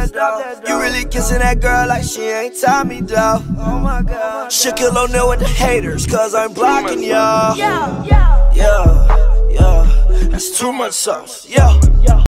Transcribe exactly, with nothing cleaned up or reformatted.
that though. You really kissing that girl like she ain't Tommy though. Oh my god. Shaquille O'Neal with the haters, cause I'm blocking y'all. Yeah, yeah, yeah, yeah. That's too much sauce. Yeah.